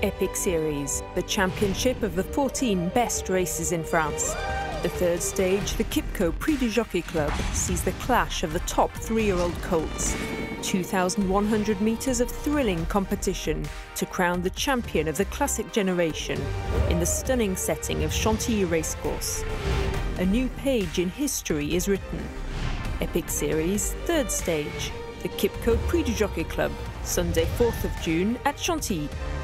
Epic Series, the championship of the 14 best races in France. The third stage, the Prix Du Jockey Club, sees the clash of the top 3-year-old colts. 2,100 metres of thrilling competition to crown the champion of the classic generation in the stunning setting of Chantilly racecourse. A new page in history is written. Epic Series, third stage, the Prix Du Jockey Club, Sunday 4th of June at Chantilly.